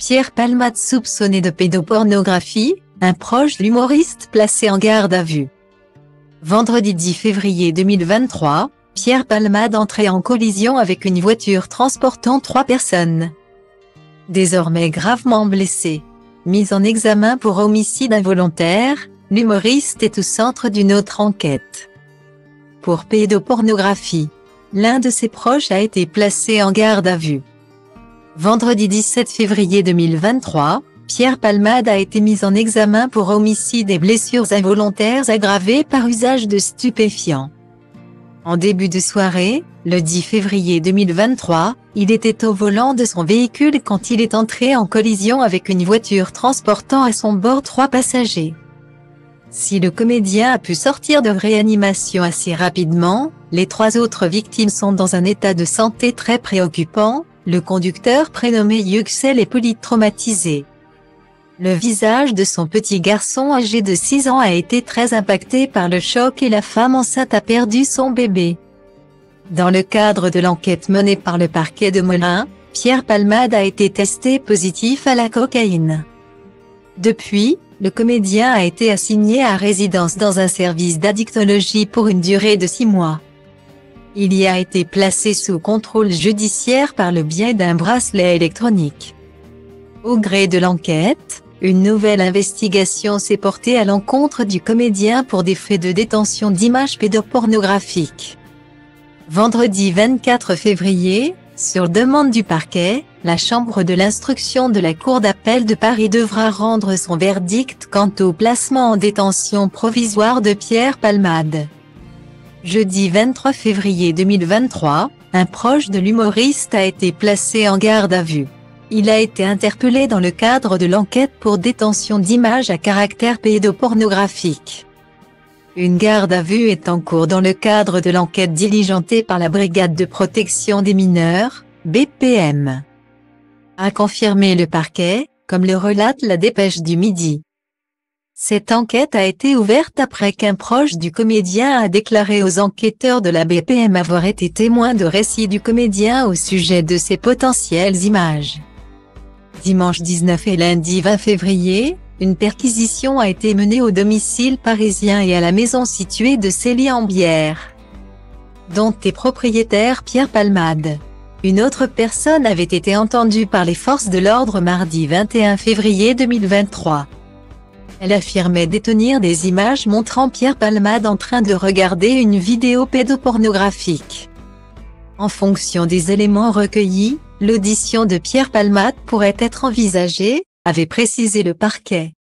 Pierre Palmade soupçonné de pédopornographie, un proche de l'humoriste placé en garde à vue. Vendredi 10 février 2023, Pierre Palmade entrait en collision avec une voiture transportant 3 personnes. Désormais gravement blessé. Mis en examen pour homicide involontaire, l'humoriste est au centre d'une autre enquête. Pour pédopornographie, l'un de ses proches a été placé en garde à vue. Vendredi 17 février 2023, Pierre Palmade a été mis en examen pour homicide et blessures involontaires aggravées par usage de stupéfiants. En début de soirée, le 10 février 2023, il était au volant de son véhicule quand il est entré en collision avec une voiture transportant à son bord 3 passagers. Si le comédien a pu sortir de réanimation assez rapidement, les 3 autres victimes sont dans un état de santé très préoccupant. Le conducteur prénommé Yüksel est polytraumatisé. Le visage de son petit garçon âgé de 6 ans a été très impacté par le choc et la femme enceinte a perdu son bébé. Dans le cadre de l'enquête menée par le parquet de Melun, Pierre Palmade a été testé positif à la cocaïne. Depuis, le comédien a été assigné à résidence dans un service d'addictologie pour une durée de 6 mois. Il y a été placé sous contrôle judiciaire par le biais d'un bracelet électronique. Au gré de l'enquête, une nouvelle investigation s'est portée à l'encontre du comédien pour des faits de détention d'images pédopornographiques. Vendredi 24 février, sur demande du parquet, la chambre de l'instruction de la Cour d'appel de Paris devra rendre son verdict quant au placement en détention provisoire de Pierre Palmade. Jeudi 23 février 2023, un proche de l'humoriste a été placé en garde à vue. Il a été interpellé dans le cadre de l'enquête pour détention d'images à caractère pédopornographique. Une garde à vue est en cours dans le cadre de l'enquête diligentée par la Brigade de protection des mineurs, BPM. A confirmé le parquet, comme le relate la Dépêche du Midi. Cette enquête a été ouverte après qu'un proche du comédien a déclaré aux enquêteurs de la BPM avoir été témoin de récits du comédien au sujet de ses potentielles images. Dimanche 19 et lundi 20 février, une perquisition a été menée au domicile parisien et à la maison située de Célie-en-Bière, dont est propriétaire Pierre Palmade. Une autre personne avait été entendue par les forces de l'ordre mardi 21 février 2023. Elle affirmait détenir des images montrant Pierre Palmade en train de regarder une vidéo pédopornographique. En fonction des éléments recueillis, l'audition de Pierre Palmade pourrait être envisagée, avait précisé le parquet.